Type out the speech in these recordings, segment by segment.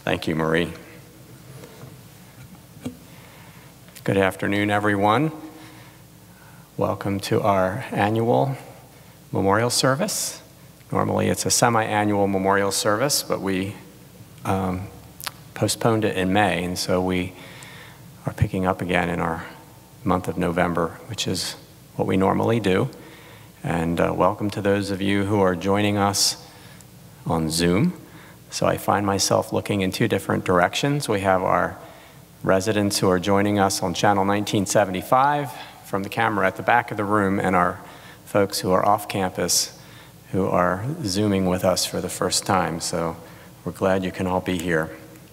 Thank you, Marie. Good afternoon, everyone. Welcome to our annual memorial service. Normally it's a semi-annual memorial service, but we postponed it in May, and so we are picking up again in our month of November, which is what we normally do. And welcome to those of you who are joining us on Zoom. So I find myself looking in two different directions. We have our residents who are joining us on channel 1975 from the camera at the back of the room, and our folks who are off campus who are Zooming with us for the first time. So we're glad you can all be here.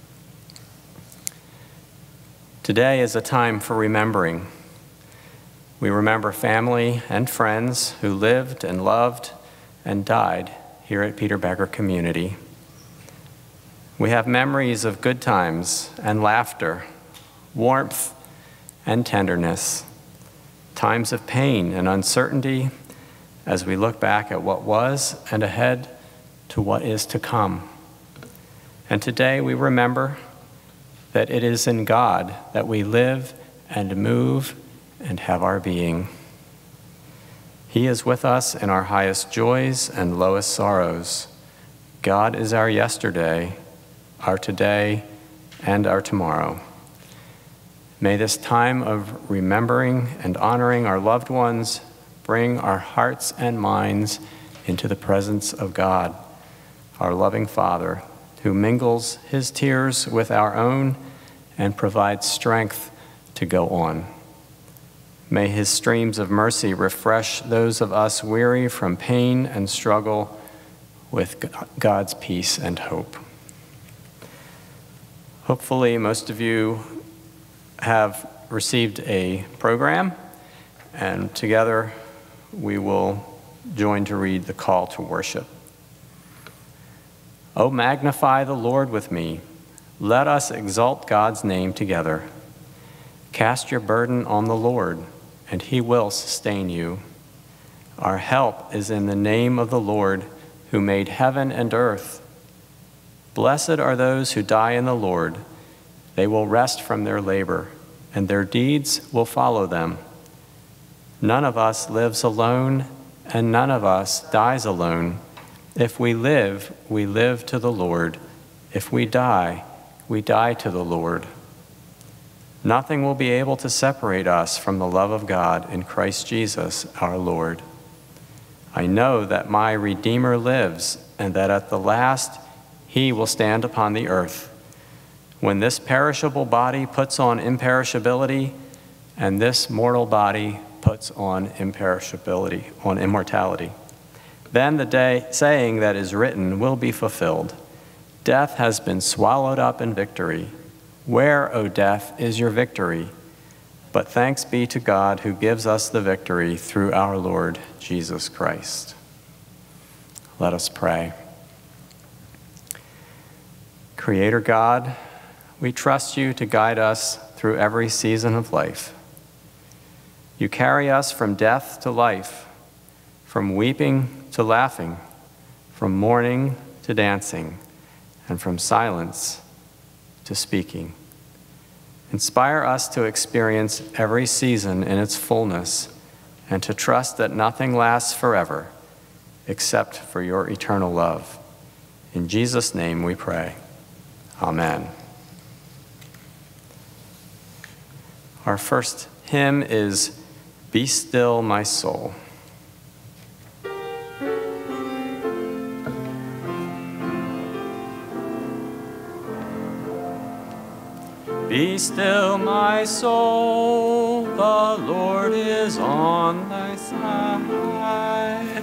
Today is a time for remembering. We remember family and friends who lived and loved and died here at Peter Becker Community. We have memories of good times and laughter, warmth and tenderness, times of pain and uncertainty as we look back at what was and ahead to what is to come. And today we remember that it is in God that we live and move and have our being. He is with us in our highest joys and lowest sorrows. God is our yesterday, our today, and our tomorrow. May this time of remembering and honoring our loved ones bring our hearts and minds into the presence of God, our loving Father, who mingles his tears with our own and provides strength to go on. May his streams of mercy refresh those of us weary from pain and struggle with God's peace and hope. Hopefully, most of you have received a program, and together we will join to read the call to worship. Oh, magnify the Lord with me. Let us exalt God's name together. Cast your burden on the Lord, and he will sustain you. Our help is in the name of the Lord, who made heaven and earth. Blessed are those who die in the Lord. They will rest from their labor, and their deeds will follow them. None of us lives alone, and none of us dies alone. If we live to the Lord. If we die to the Lord. Nothing will be able to separate us from the love of God in Christ Jesus our Lord. I know that my Redeemer lives, and that at the last he will stand upon the earth. When this perishable body puts on imperishability, and this mortal body puts on immortality, then the saying that is written will be fulfilled. Death has been swallowed up in victory. Where, O death, is your victory? But thanks be to God who gives us the victory through our Lord Jesus Christ. Let us pray. Creator God, we trust you to guide us through every season of life. You carry us from death to life, from weeping to laughing, from mourning to dancing, and from silence to speaking. Inspire us to experience every season in its fullness and to trust that nothing lasts forever except for your eternal love. In Jesus' name we pray. Amen. Our first hymn is Be Still, My Soul. Be still, my soul, the Lord is on thy side.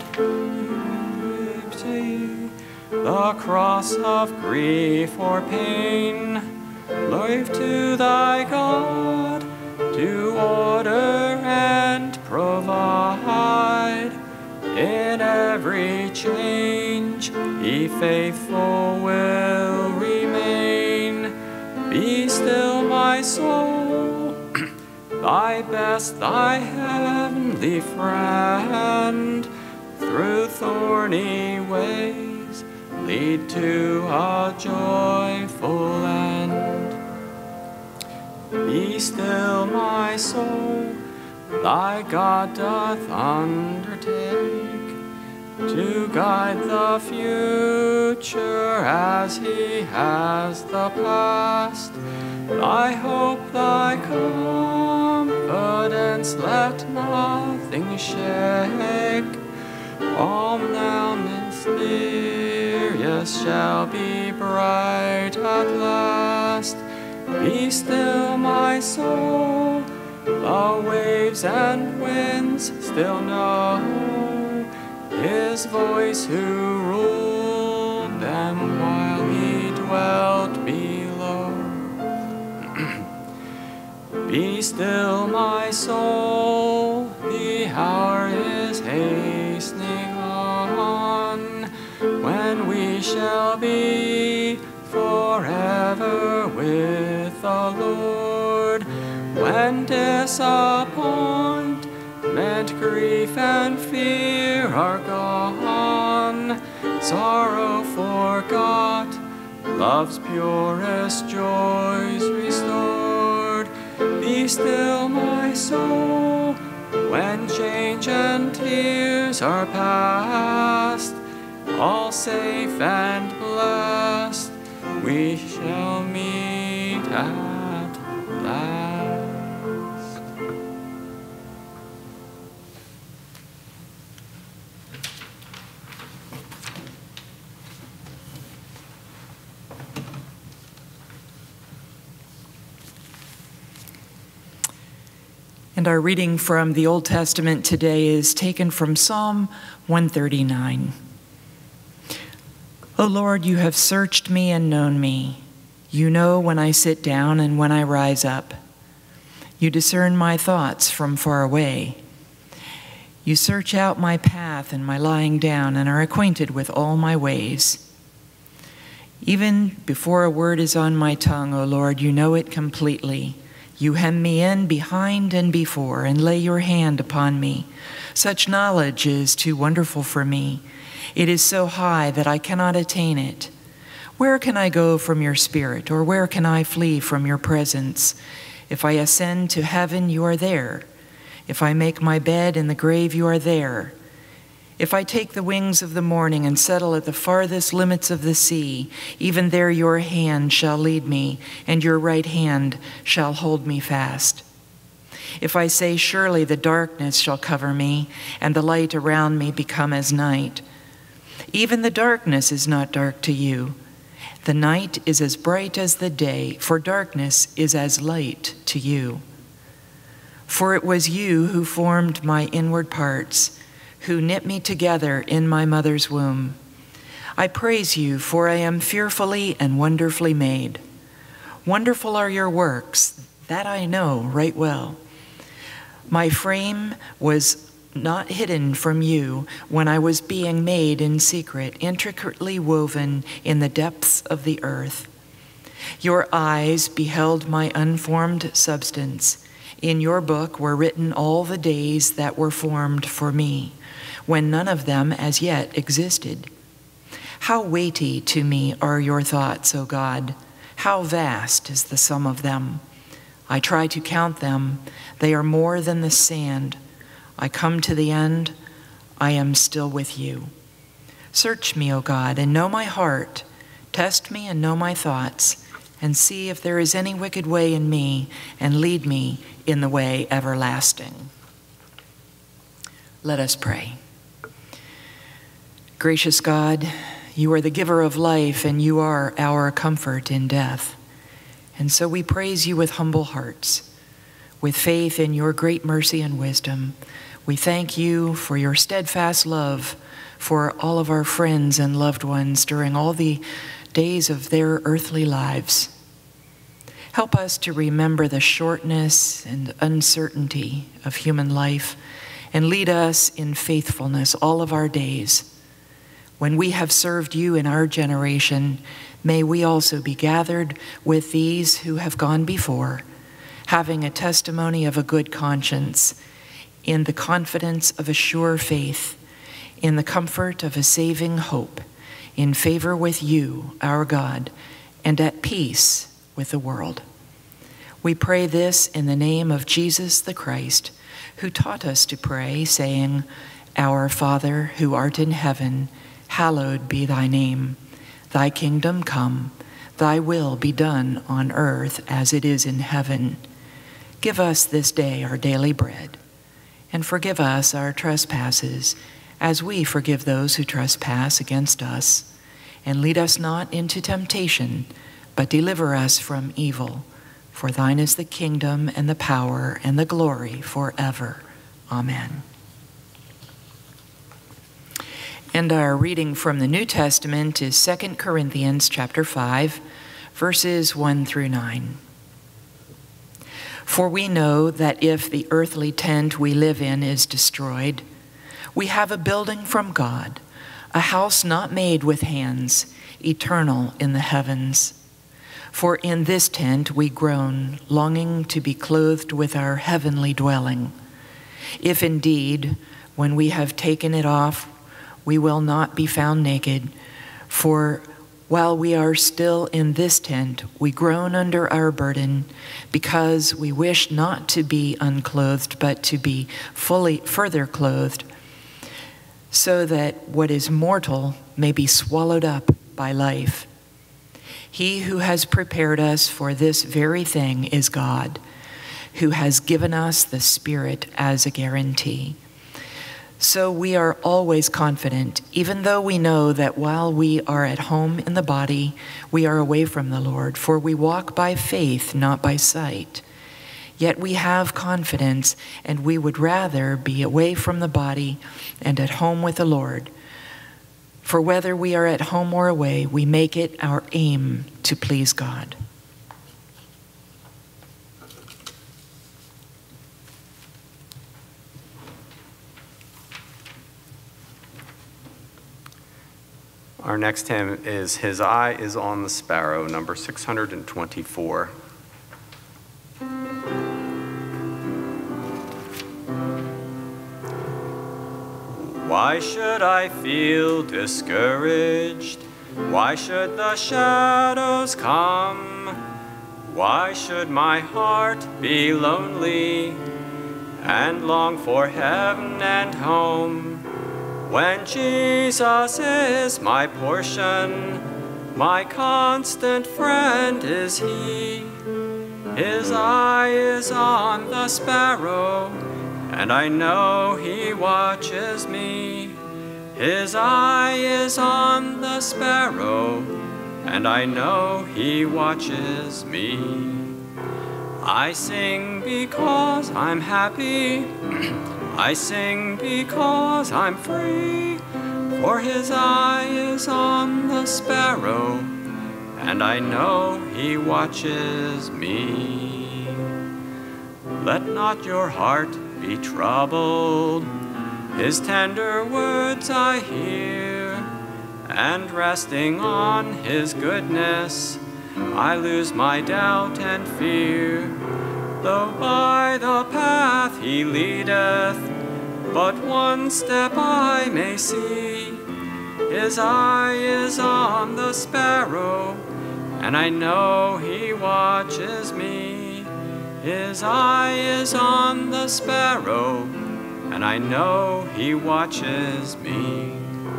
The cross of grief or pain, life to thy God, to order and provide. In every change, he faithful will remain. Be still, my soul, thy best, thy heavenly friend, through thorny ways lead to a joyful end. Be still, my soul, thy God doth undertake to guide the future as he has the past. Thy hope, thy confidence, let nothing shake. Calm now mysterious shall be bright at last. Be still, my soul, the waves and winds still know his voice who ruled them while he dwelt below. Be still, my soul, the hour is hastening on, when we shall be forever with the Lord, when disappointment, grief, and fear are gone, sorrow forgot, love's purest joys restored. Be still, my soul, when change and tears are past, all safe and blessed, we shall meet at last. And our reading from the Old Testament today is taken from Psalm 139. O Lord, you have searched me and known me. You know when I sit down and when I rise up. You discern my thoughts from far away. You search out my path and my lying down and are acquainted with all my ways. Even before a word is on my tongue, O Lord, you know it completely. You hem me in behind and before and lay your hand upon me. Such knowledge is too wonderful for me. It is so high that I cannot attain it. Where can I go from your spirit, or where can I flee from your presence? If I ascend to heaven, you are there. If I make my bed in the grave, you are there. If I take the wings of the morning and settle at the farthest limits of the sea, even there your hand shall lead me, and your right hand shall hold me fast. If I say, surely the darkness shall cover me, and the light around me become as night, even the darkness is not dark to you. The night is as bright as the day, for darkness is as light to you. For it was you who formed my inward parts, who knit me together in my mother's womb. I praise you, for I am fearfully and wonderfully made. Wonderful are your works, that I know right well. My frame was not hidden from you when I was being made in secret, intricately woven in the depths of the earth. Your eyes beheld my unformed substance. In your book were written all the days that were formed for me, when none of them as yet existed. How weighty to me are your thoughts, O God! How vast is the sum of them! I try to count them. They are more than the sand. I come to the end. I am still with you. Search me, O God, and know my heart. Test me and know my thoughts, and see if there is any wicked way in me, and lead me in the way everlasting. Let us pray. Gracious God, you are the giver of life, and you are our comfort in death. And so we praise you with humble hearts, with faith in your great mercy and wisdom. We thank you for your steadfast love for all of our friends and loved ones during all the days of their earthly lives. Help us to remember the shortness and uncertainty of human life, and lead us in faithfulness all of our days. When we have served you in our generation, may we also be gathered with these who have gone before, having a testimony of a good conscience, in the confidence of a sure faith, in the comfort of a saving hope, in favor with you, our God, and at peace with the world. We pray this in the name of Jesus the Christ, who taught us to pray, saying, Our Father, who art in heaven, hallowed be thy name. Thy kingdom come, thy will be done on earth as it is in heaven. Give us this day our daily bread, and forgive us our trespasses, as we forgive those who trespass against us. And lead us not into temptation, but deliver us from evil. For thine is the kingdom and the power and the glory forever. Amen. And our reading from the New Testament is 2 Corinthians chapter 5, verses 1 through 9. For we know that if the earthly tent we live in is destroyed, we have a building from God, a house not made with hands, eternal in the heavens. For in this tent we groan, longing to be clothed with our heavenly dwelling. If indeed, when we have taken it off, we will not be found naked, for while we are still in this tent, we groan under our burden, because we wish not to be unclothed, but to be further clothed, so that what is mortal may be swallowed up by life. He who has prepared us for this very thing is God, who has given us the Spirit as a guarantee. So we are always confident, even though we know that while we are at home in the body, we are away from the Lord, for we walk by faith, not by sight. Yet we have confidence, and we would rather be away from the body and at home with the Lord. For whether we are at home or away, we make it our aim to please God. Our next hymn is His Eye is on the Sparrow, number 624. Why should I feel discouraged? Why should the shadows come? Why should my heart be lonely and long for heaven and home? When Jesus is my portion, my constant friend is He. His eye is on the sparrow, and I know He watches me. His eye is on the sparrow, and I know He watches me. I sing because I'm happy. I sing because I'm free. For His eye is on the sparrow, and I know He watches me. Let not your heart be troubled. His tender words I hear, and resting on His goodness, I lose my doubt and fear. Though by the path He leadeth, but one step I may see. His eye is on the sparrow, and I know He watches me. His eye is on the sparrow, and I know He watches me.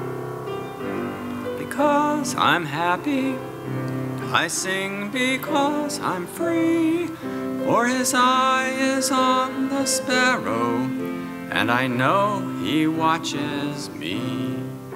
Because I'm happy, I sing because I'm free. For His eye is on the sparrow, and I know He watches me.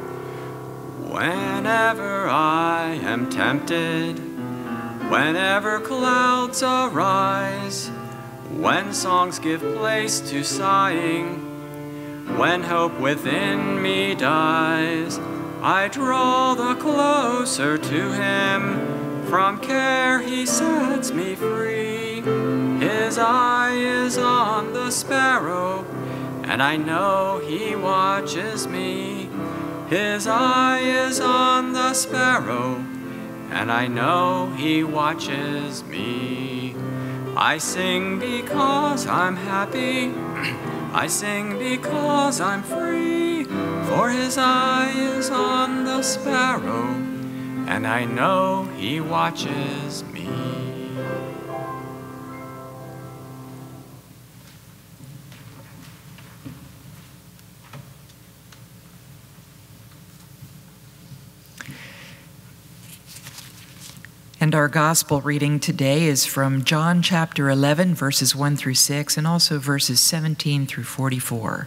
Whenever I am tempted, whenever clouds arise, when songs give place to sighing, when hope within me dies, I draw the closer to Him. From care He sets me free. His eye is on the sparrow, and I know He watches me. His eye is on the sparrow, and I know He watches me. I sing because I'm happy. I sing because I'm free. For his eye is on the sparrow, and I know he watches me. And our gospel reading today is from John chapter 11, verses 1 through 6, and also verses 17 through 44.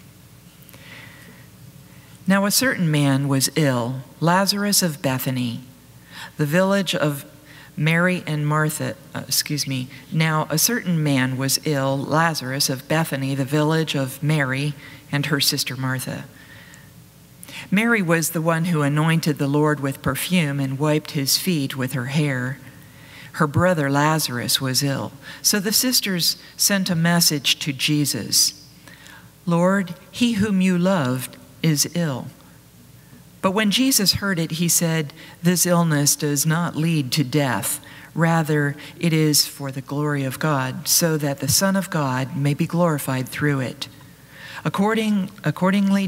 Now a certain man was ill, Lazarus of Bethany, the village of Mary and Martha. Now a certain man was ill, Lazarus of Bethany, the village of Mary and her sister Martha. Mary was the one who anointed the Lord with perfume and wiped his feet with her hair. Her brother Lazarus was ill. So the sisters sent a message to Jesus, "Lord, he whom you loved is ill." But when Jesus heard it, he said, "This illness does not lead to death. Rather, it is for the glory of God, so that the Son of God may be glorified through it." Accordingly,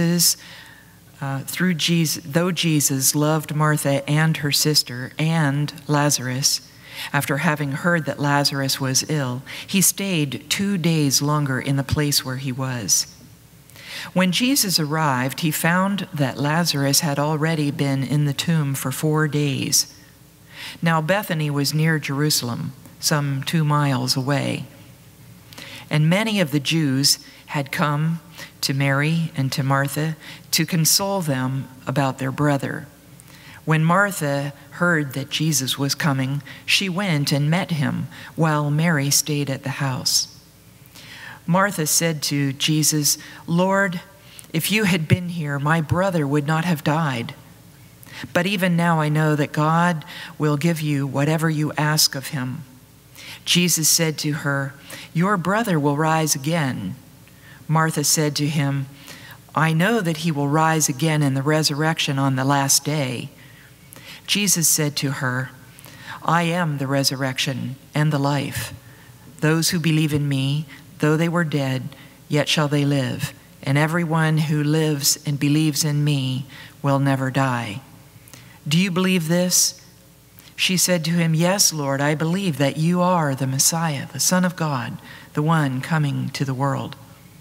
though Jesus loved Martha and her sister and Lazarus, after having heard that Lazarus was ill, he stayed 2 days longer in the place where he was. When Jesus arrived, he found that Lazarus had already been in the tomb for 4 days. Now Bethany was near Jerusalem, some 2 miles away. And many of the Jews had come to Mary and to Martha to console them about their brother. When Martha heard that Jesus was coming, she went and met him, while Mary stayed at the house. Martha said to Jesus, "Lord, if you had been here, my brother would not have died. But even now I know that God will give you whatever you ask of him." Jesus said to her, "Your brother will rise again." Martha said to him, "I know that he will rise again in the resurrection on the last day." Jesus said to her, "I am the resurrection and the life. Those who believe in me, though they were dead, yet shall they live. And everyone who lives and believes in me will never die. Do you believe this?" She said to him, "Yes, Lord, I believe that you are the Messiah, the Son of God, the one coming to the world."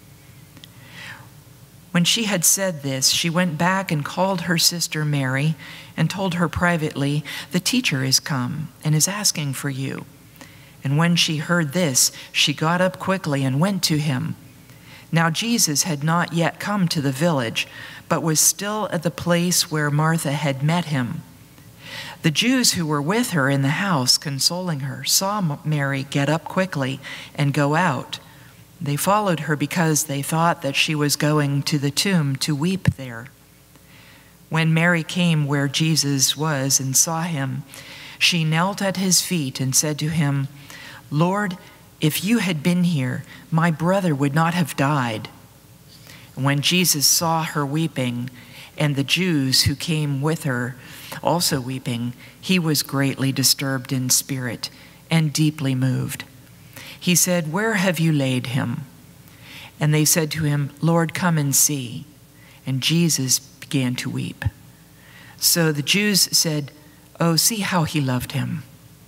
When she had said this, she went back and called her sister Mary and told her privately, "The teacher is come and is asking for you." And when she heard this, she got up quickly and went to him. Now Jesus had not yet come to the village, but was still at the place where Martha had met him. The Jews who were with her in the house, consoling her, saw Mary get up quickly and go out. They followed her because they thought that she was going to the tomb to weep there. When Mary came where Jesus was and saw him, she knelt at his feet and said to him, "Lord, if you had been here, my brother would not have died." And when Jesus saw her weeping, and the Jews who came with her also weeping, he was greatly disturbed in spirit and deeply moved. He said, "Where have you laid him?" And they said to him, "Lord, come and see." And Jesus began to weep. So the Jews said, "Oh, see how he loved him."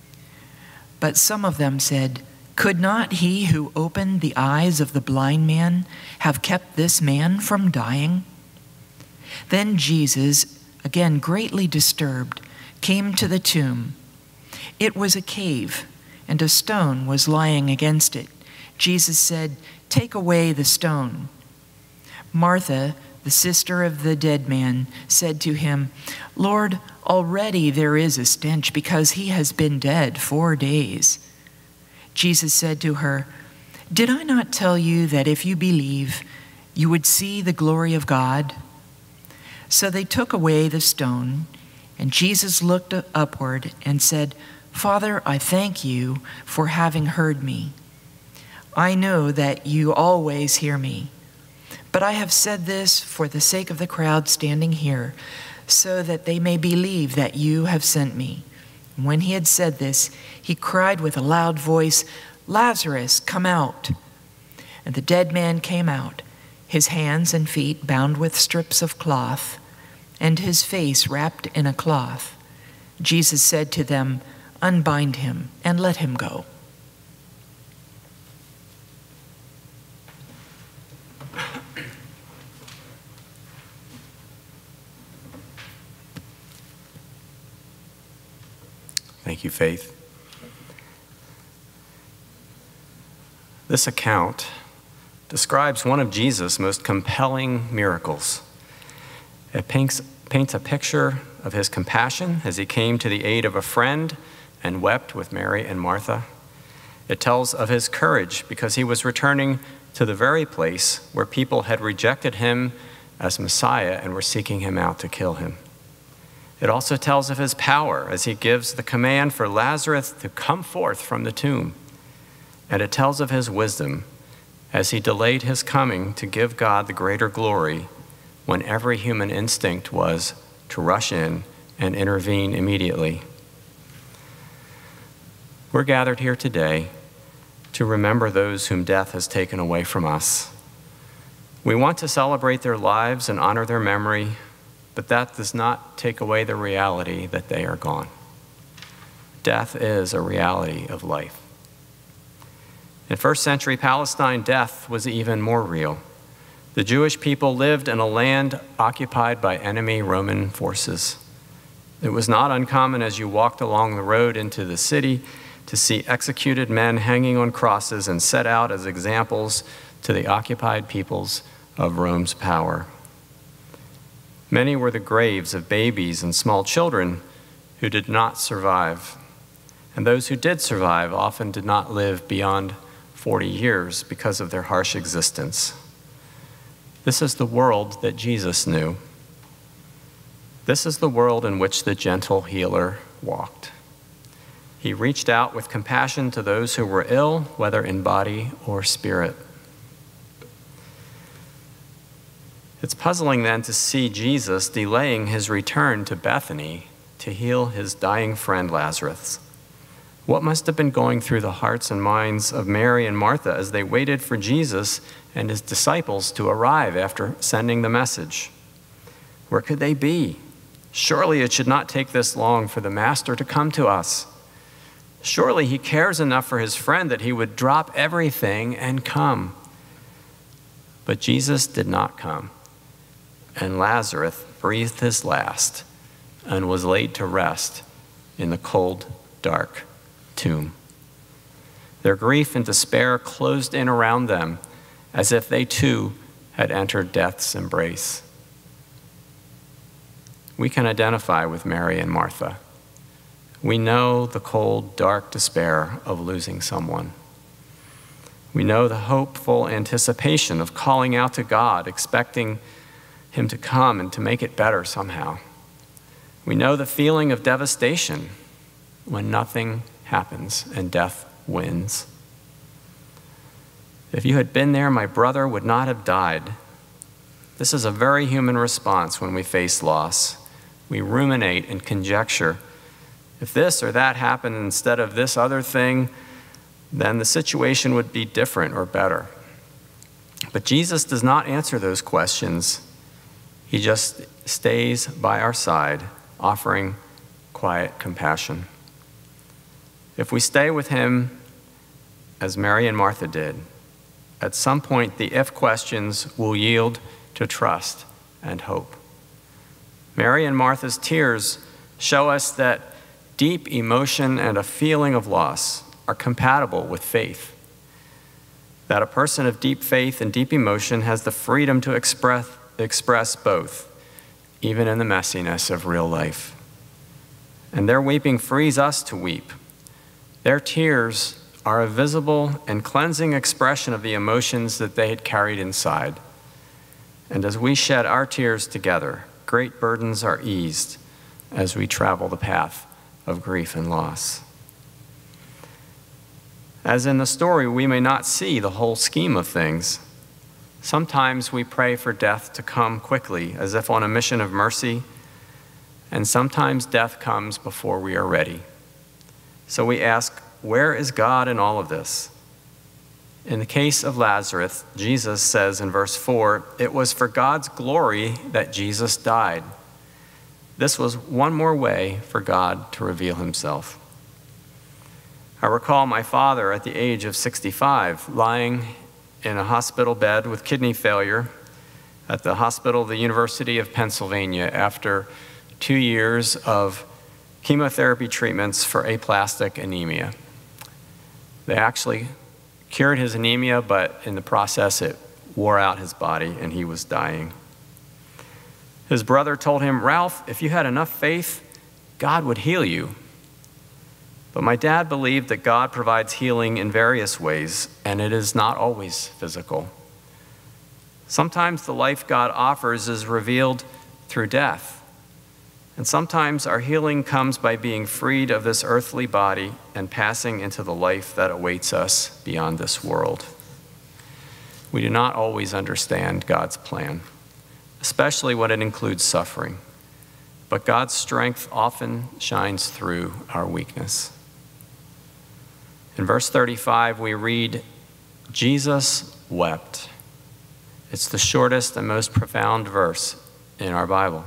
But some of them said, "Could not he who opened the eyes of the blind man have kept this man from dying?" Then Jesus, again greatly disturbed, came to the tomb. It was a cave, and a stone was lying against it. Jesus said, "Take away the stone." Martha, the sister of the dead man, said to him, "Lord, already there is a stench because he has been dead 4 days." Jesus said to her, "Did I not tell you that if you believe, you would see the glory of God?" So they took away the stone, and Jesus looked upward and said, "Father, I thank you for having heard me. I know that you always hear me, but I have said this for the sake of the crowd standing here, so that they may believe that you have sent me." And when he had said this, he cried with a loud voice, "Lazarus, come out." And the dead man came out, his hands and feet bound with strips of cloth, and his face wrapped in a cloth, Jesus said to them, "Unbind him and let him go." Thank you, Faith. This account describes one of Jesus' most compelling miracles. It paints a picture of his compassion as he came to the aid of a friend and wept with Mary and Martha. It tells of his courage because he was returning to the very place where people had rejected him as Messiah and were seeking him out to kill him. It also tells of his power as he gives the command for Lazarus to come forth from the tomb. And it tells of his wisdom as he delayed his coming to give God the greater glory when every human instinct was to rush in and intervene immediately. We're gathered here today to remember those whom death has taken away from us. We want to celebrate their lives and honor their memory, but that does not take away the reality that they are gone. Death is a reality of life. In first century Palestine, death was even more real. The Jewish people lived in a land occupied by enemy Roman forces. It was not uncommon as you walked along the road into the city to see executed men hanging on crosses and set out as examples to the occupied peoples of Rome's power. Many were the graves of babies and small children who did not survive. And those who did survive often did not live beyond 40 years because of their harsh existence. This is the world that Jesus knew. This is the world in which the gentle healer walked. He reached out with compassion to those who were ill, whether in body or spirit. It's puzzling then to see Jesus delaying his return to Bethany to heal his dying friend Lazarus. What must have been going through the hearts and minds of Mary and Martha as they waited for Jesus and his disciples to arrive after sending the message? Where could they be? Surely it should not take this long for the Master to come to us. Surely he cares enough for his friend that he would drop everything and come. But Jesus did not come, and Lazarus breathed his last and was laid to rest in the cold, dark tomb. Their grief and despair closed in around them as if they too had entered death's embrace. We can identify with Mary and Martha. We know the cold, dark despair of losing someone. We know the hopeful anticipation of calling out to God, expecting him to come and to make it better somehow. We know the feeling of devastation when nothing happens and death wins. If you had been there, my brother would not have died. This is a very human response when we face loss. We ruminate and conjecture. If this or that happened instead of this other thing, then the situation would be different or better. But Jesus does not answer those questions. He just stays by our side, offering quiet compassion. If we stay with him, as Mary and Martha did, at some point the if questions will yield to trust and hope. Mary and Martha's tears show us that deep emotion and a feeling of loss are compatible with faith. That a person of deep faith and deep emotion has the freedom to express both, even in the messiness of real life. And their weeping frees us to weep. Their tears are a visible and cleansing expression of the emotions that they had carried inside. And as we shed our tears together, great burdens are eased as we travel the path of grief and loss. As in the story, we may not see the whole scheme of things. Sometimes we pray for death to come quickly, as if on a mission of mercy, and sometimes death comes before we are ready. So we ask, where is God in all of this? In the case of Lazarus, Jesus says in verse 4, "It was for God's glory that Jesus died." This was one more way for God to reveal himself. I recall my father at the age of 65 lying in a hospital bed with kidney failure at the hospital of the University of Pennsylvania after 2 years of chemotherapy treatments for aplastic anemia. They actually cured his anemia, but in the process it wore out his body and he was dying. His brother told him, "Ralph, if you had enough faith, God would heal you." But my dad believed that God provides healing in various ways, and it is not always physical. Sometimes the life God offers is revealed through death. And sometimes our healing comes by being freed of this earthly body and passing into the life that awaits us beyond this world. We do not always understand God's plan, especially when it includes suffering. But God's strength often shines through our weakness. In verse 35, we read, "Jesus wept." It's the shortest and most profound verse in our Bible.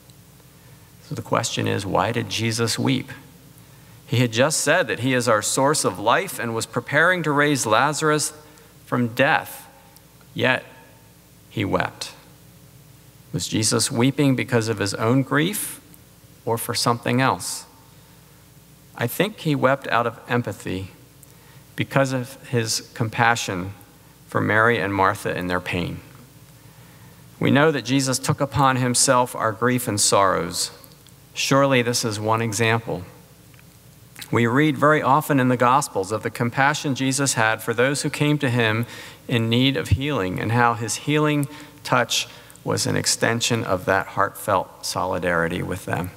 So the question is, why did Jesus weep? He had just said that he is our source of life and was preparing to raise Lazarus from death, yet he wept. Was Jesus weeping because of his own grief or for something else? I think he wept out of empathy because of his compassion for Mary and Martha in their pain. We know that Jesus took upon himself our grief and sorrows. Surely this is one example. We read very often in the Gospels of the compassion Jesus had for those who came to him in need of healing and how his healing touch was an extension of that heartfelt solidarity with them.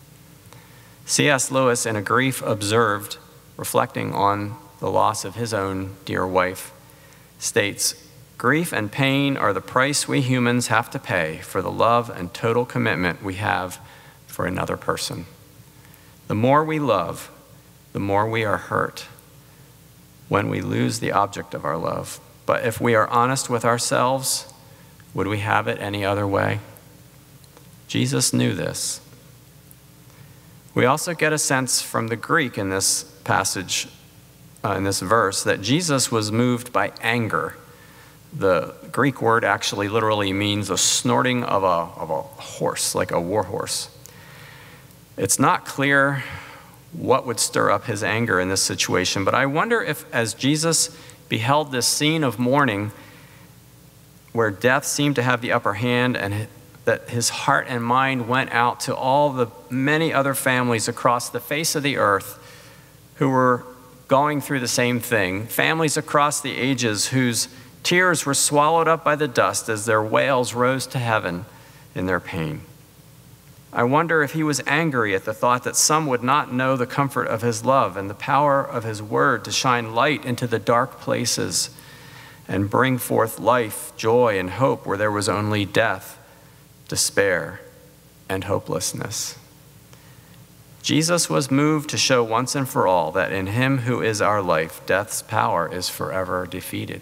C.S. Lewis, in A Grief Observed, reflecting on the loss of his own dear wife, states, "Grief and pain are the price we humans have to pay for the love and total commitment we have for another person. The more we love, the more we are hurt when we lose the object of our love. But if we are honest with ourselves, would we have it any other way?" Jesus knew this. We also get a sense from the Greek in this passage, in this verse, that Jesus was moved by anger. The Greek word actually literally means a snorting of a horse, like a war horse. It's not clear what would stir up his anger in this situation, but I wonder if, as Jesus beheld this scene of mourning where death seemed to have the upper hand, and that his heart and mind went out to all the many other families across the face of the earth who were going through the same thing, families across the ages whose tears were swallowed up by the dust as their wails rose to heaven in their pain. I wonder if he was angry at the thought that some would not know the comfort of his love and the power of his word to shine light into the dark places and bring forth life, joy, and hope where there was only death, despair, and hopelessness. Jesus was moved to show once and for all that in him who is our life, death's power is forever defeated.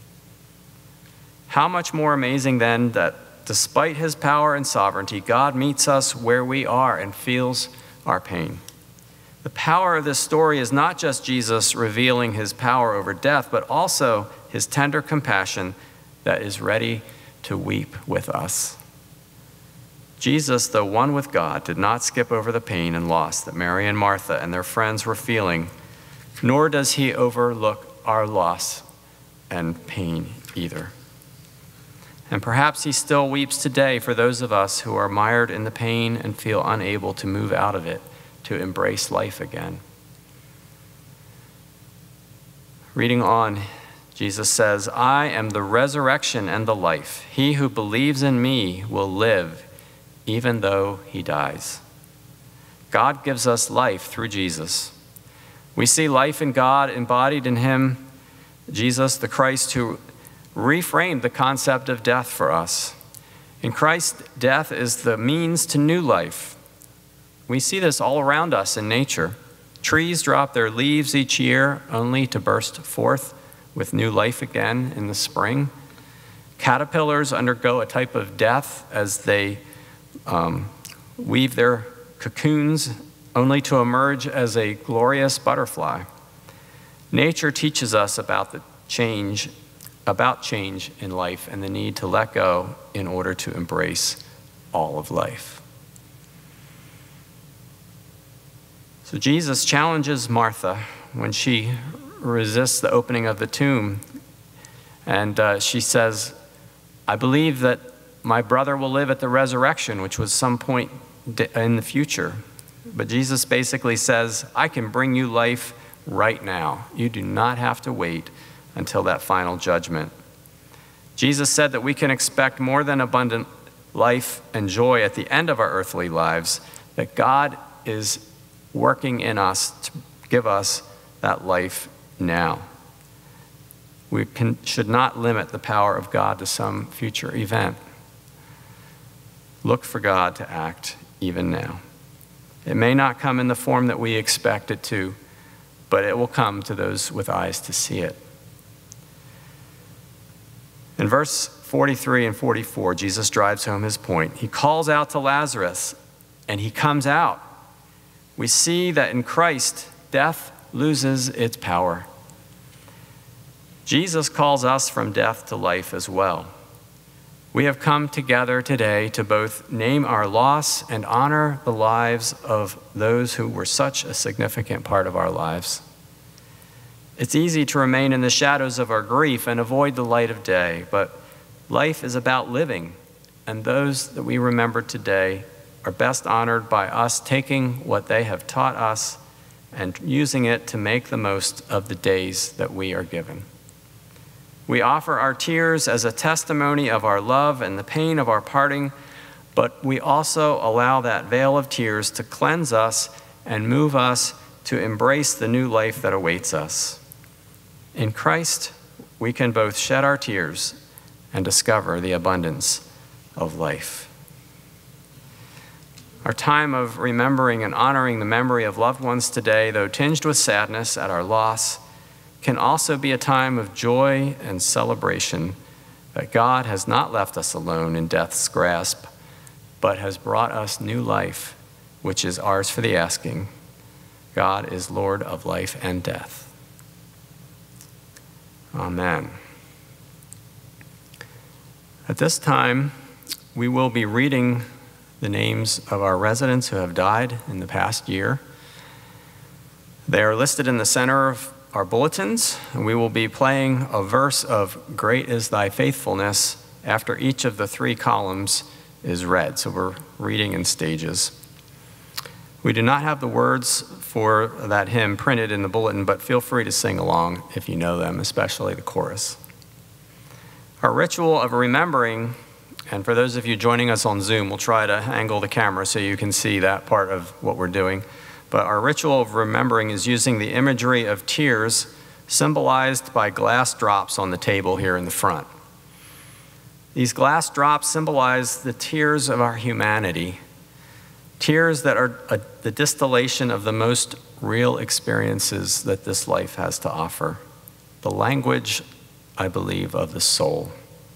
How much more amazing then that despite his power and sovereignty, God meets us where we are and feels our pain. The power of this story is not just Jesus revealing his power over death, but also his tender compassion that is ready to weep with us. Jesus, though one with God, did not skip over the pain and loss that Mary and Martha and their friends were feeling, nor does he overlook our loss and pain either. And perhaps he still weeps today for those of us who are mired in the pain and feel unable to move out of it, to embrace life again. Reading on, Jesus says, "I am the resurrection and the life. He who believes in me will live, even though he dies." God gives us life through Jesus. We see life in God embodied in him, Jesus, the Christ, who reframed the concept of death for us. In Christ, death is the means to new life. We see this all around us in nature. Trees drop their leaves each year only to burst forth with new life again in the spring. Caterpillars undergo a type of death as they weave their cocoons only to emerge as a glorious butterfly. Nature teaches us about change in life and the need to let go in order to embrace all of life. So Jesus challenges Martha when she resists the opening of the tomb, and she says, I believe that my brother will live at the resurrection, which was some point in the future. But Jesus basically says, I can bring you life right now. You do not have to wait until that final judgment. Jesus said that we can expect more than abundant life and joy at the end of our earthly lives, that God is working in us to give us that life now. We should not limit the power of God to some future event. Look for God to act even now. It may not come in the form that we expect it to, but it will come to those with eyes to see it. In verse 43 and 44, Jesus drives home his point. He calls out to Lazarus, and he comes out. We see that in Christ, death loses its power. Jesus calls us from death to life as well. We have come together today to both name our loss and honor the lives of those who were such a significant part of our lives. It's easy to remain in the shadows of our grief and avoid the light of day, but life is about living, and those that we remember today are best honored by us taking what they have taught us and using it to make the most of the days that we are given. We offer our tears as a testimony of our love and the pain of our parting, but we also allow that veil of tears to cleanse us and move us to embrace the new life that awaits us. In Christ, we can both shed our tears and discover the abundance of life. Our time of remembering and honoring the memory of loved ones today, though tinged with sadness at our loss, can also be a time of joy and celebration that God has not left us alone in death's grasp, but has brought us new life, which is ours for the asking. God is Lord of life and death. Amen. At this time, we will be reading the names of our residents who have died in the past year. They are listed in the center of our bulletins, and we will be playing a verse of Great is Thy Faithfulness after each of the 3 columns is read. So we're reading in stages. We do not have the words for that hymn printed in the bulletin, but feel free to sing along if you know them, especially the chorus. Our ritual of remembering, and for those of you joining us on Zoom, we'll try to angle the camera so you can see that part of what we're doing. But our ritual of remembering is using the imagery of tears symbolized by glass drops on the table here in the front. These glass drops symbolize the tears of our humanity, tears that are the distillation of the most real experiences that this life has to offer, the language, I believe, of the soul.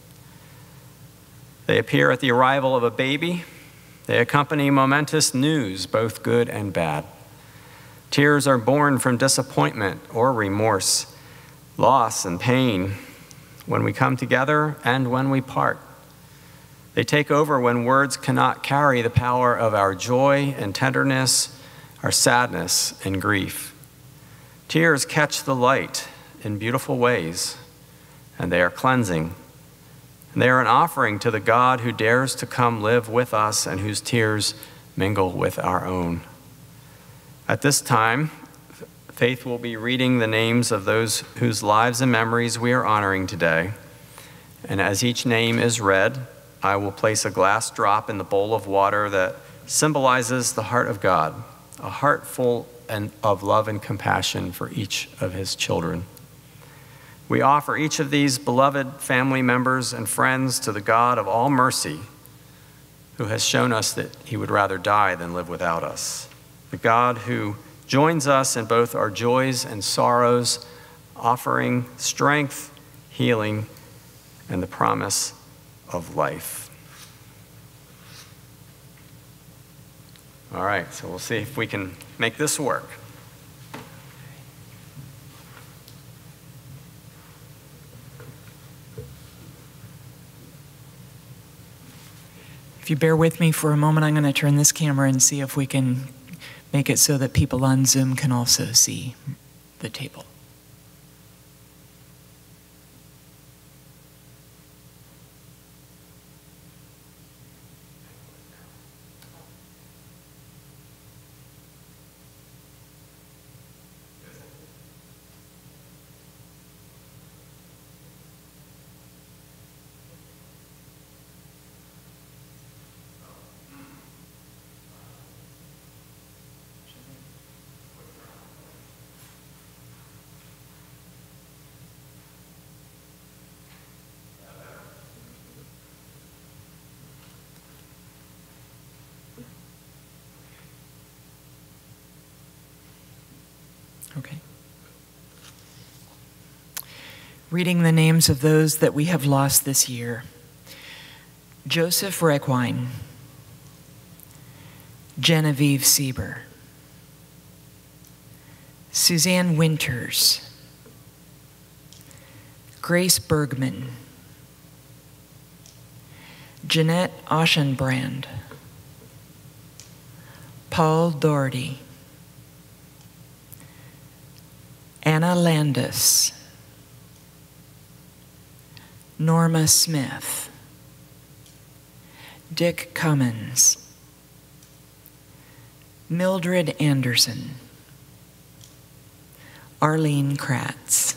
They appear at the arrival of a baby. They accompany momentous news, both good and bad. Tears are born from disappointment or remorse, loss and pain, when we come together and when we part. They take over when words cannot carry the power of our joy and tenderness, our sadness and grief. Tears catch the light in beautiful ways, and they are cleansing. And they are an offering to the God who dares to come live with us and whose tears mingle with our own. At this time, Faith will be reading the names of those whose lives and memories we are honoring today. And as each name is read, I will place a glass drop in the bowl of water that symbolizes the heart of God, a heart full of love and compassion for each of his children. We offer each of these beloved family members and friends to the God of all mercy, who has shown us that he would rather die than live without us. The God who joins us in both our joys and sorrows, offering strength, healing, and the promise of life. All right, so we'll see if we can make this work. If you bear with me for a moment, I'm going to turn this camera and see if we can make it so that people on Zoom can also see the table. Okay. Reading the names of those that we have lost this year. Joseph Requine, Genevieve Sieber, Suzanne Winters, Grace Bergman, Jeanette Oschenbrand, Paul Doherty, Anna Landis, Norma Smith, Dick Cummins, Mildred Anderson, Arlene Kratz,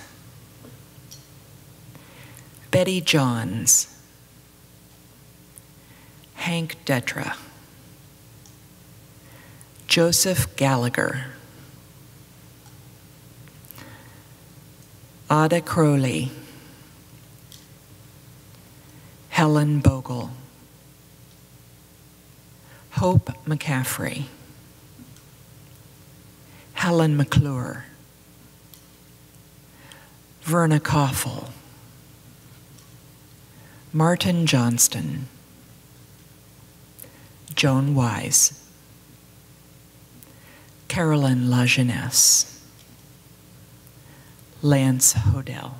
Betty Johns, Hank Detra, Joseph Gallagher, Ada Crowley, Helen Bogle, Hope McCaffrey, Helen McClure, Verna Koffel, Martin Johnston, Joan Wise, Carolyn LaJeunesse, Lance Hodel.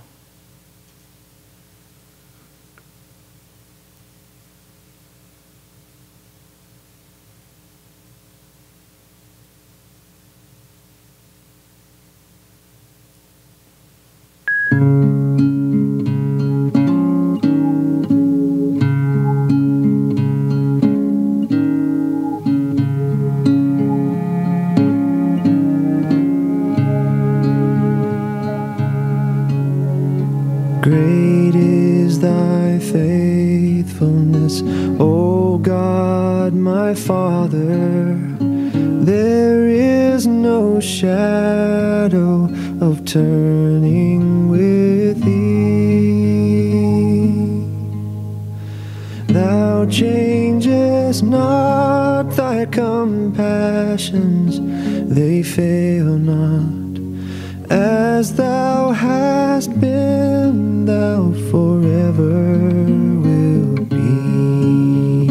Great is thy faithfulness, O God, my Father. There is no shadow of turning with thee. Thou changest not, thy compassions, they fail not. As thou hast been, thou forever wilt be.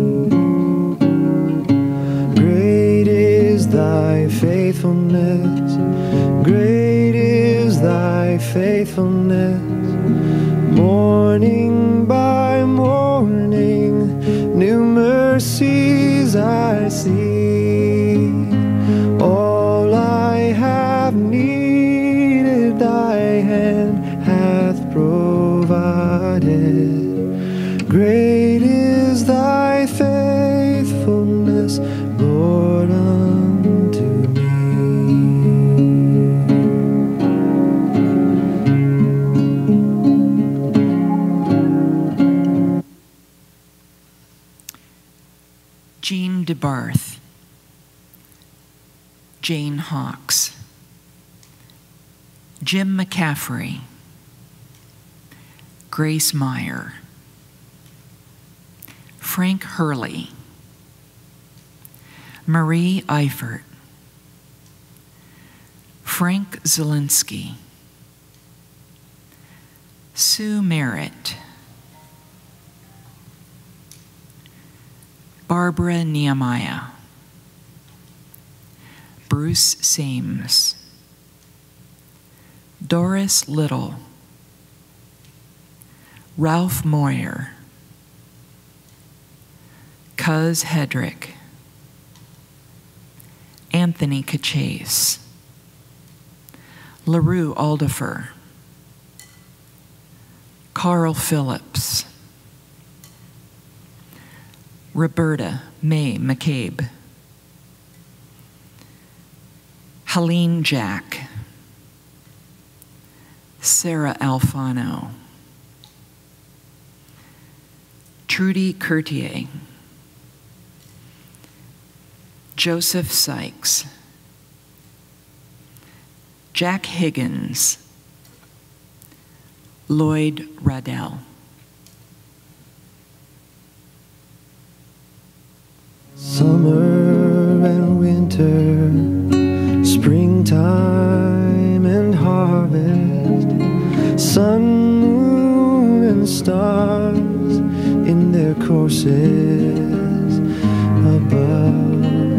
Great is thy faithfulness, great is thy faithfulness. Morning by morning, new mercies I see. All I have needed, thy hand hath provided. Great is thy faithfulness, Lord, unto me. Jean DeBarth, Jane Hawks, Jim McCaffrey, Grace Meyer, Frank Hurley, Marie Eifert, Frank Zielinski, Sue Merritt, Barbara Nehemiah, Bruce Sames, Doris Little, Ralph Moyer, Cuz Hedrick, Anthony Cachase, LaRue Aldifer, Carl Phillips, Roberta May McCabe, Helene Jack, Sarah Alfano, Trudy Courtier, Joseph Sykes, Jack Higgins, Lloyd Raddell. Summer and winter, springtime and harvest, sun, moon, and stars in their courses above.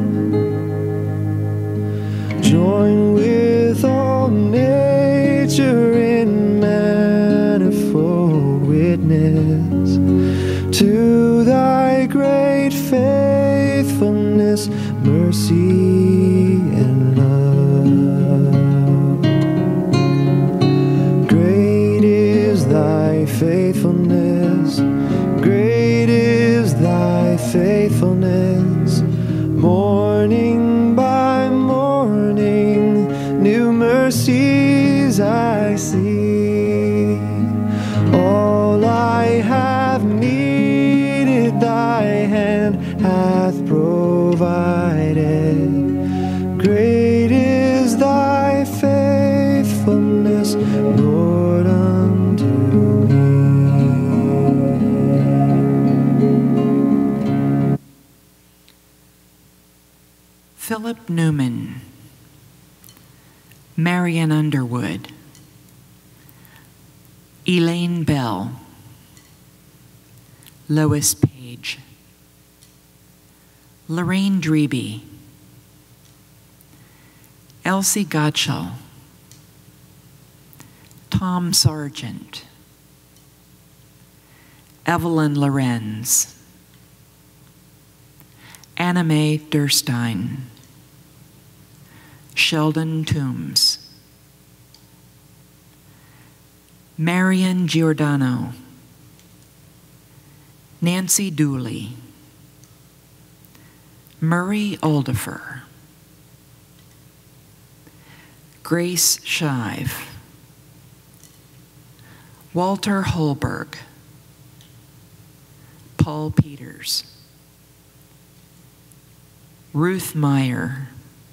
Join with all nature in manifold witness to thy great faithfulness, mercy, and love. Great is thy faithfulness, great is thy faithfulness. Morning by morning, new mercies I see. All I have needed, thy hand hath provided. Great is thy faithfulness, Lord, unto me. Philip Newman, Marion Underwood, Elaine Bell, Lois Page, Lorraine Dreby, Elsie Gottschall, Tom Sargent, Evelyn Lorenz, Anna Mae Durstein, Sheldon Toombs, Marion Giordano, Nancy Dooley, Murray Aldifer, Grace Shive, Walter Holberg, Paul Peters, Ruth Meyer,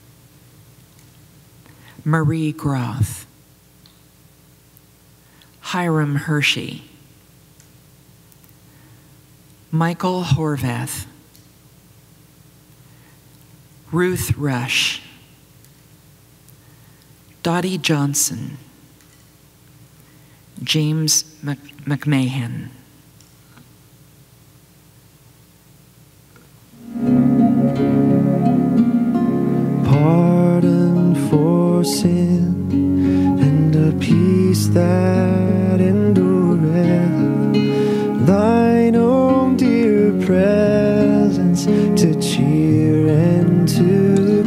Marie Groth, Hiram Hershey, Michael Horvath, Ruth Rush, Dottie Johnson, James McMahon. Pardon for sin and a peace that endureth, thine own dear presence to cheer and to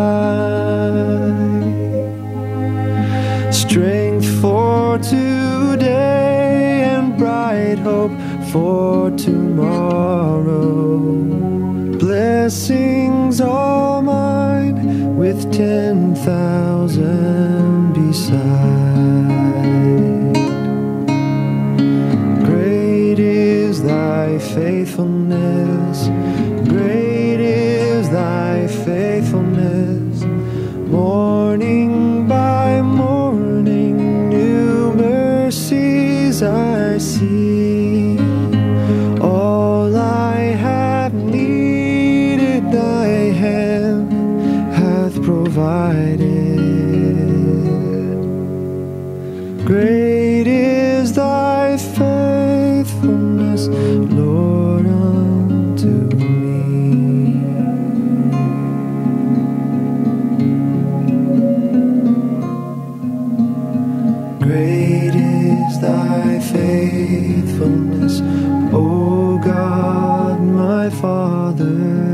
guide, strength for today and bright hope for tomorrow, blessings all mine with 10,000 beside. Great is thy faithfulness, great is thy faithfulness. Morning by morning, new mercies I see. All I have needed, thy hand hath provided. Great is thy faithfulness, Lord, unto me. Great is thy faithfulness, O God, my Father.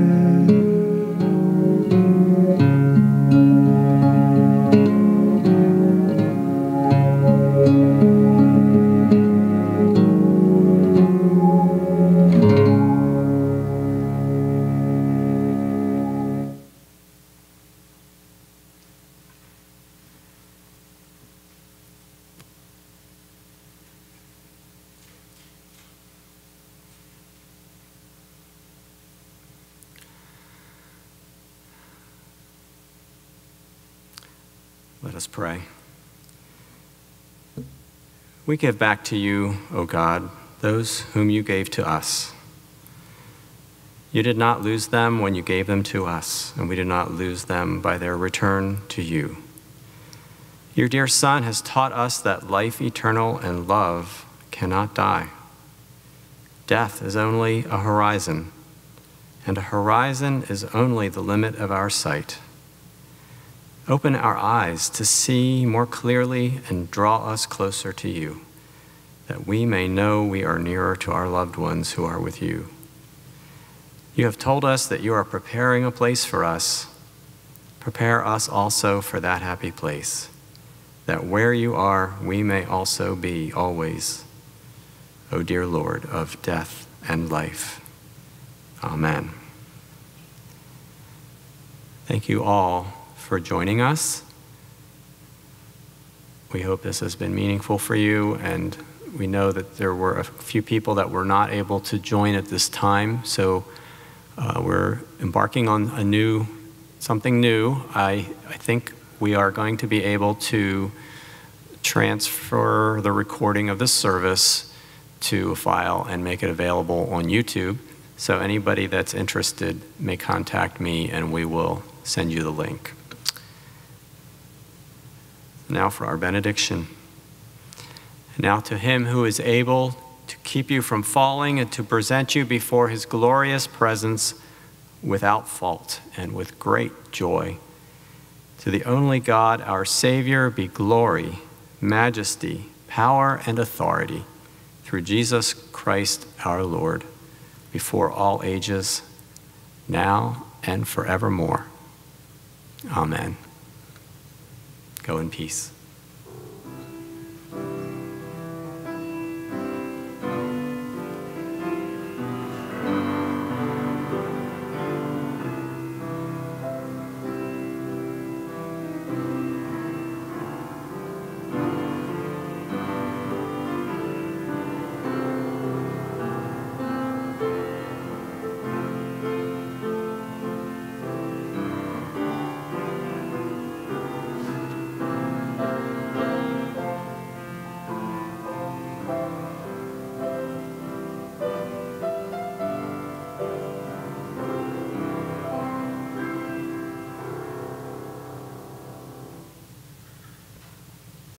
Let us pray. We give back to you, O God, those whom you gave to us. You did not lose them when you gave them to us, and we did not lose them by their return to you. Your dear Son has taught us that life eternal and love cannot die. Death is only a horizon, and a horizon is only the limit of our sight. Open our eyes to see more clearly and draw us closer to you, that we may know we are nearer to our loved ones who are with you. You have told us that you are preparing a place for us. Prepare us also for that happy place, that where you are, we may also be always, O dear Lord of death and life. Amen. Thank you all for joining us. We hope this has been meaningful for you, and we know that there were a few people that were not able to join at this time, so we're embarking on something new. I think we are going to be able to transfer the recording of this service to a file and make it available on YouTube. So anybody that's interested may contact me and we will send you the link. Now for our benediction. Now to him who is able to keep you from falling and to present you before his glorious presence without fault and with great joy. To the only God, our Savior, be glory, majesty, power, and authority through Jesus Christ our Lord, before all ages, now and forevermore. Amen. Go in peace.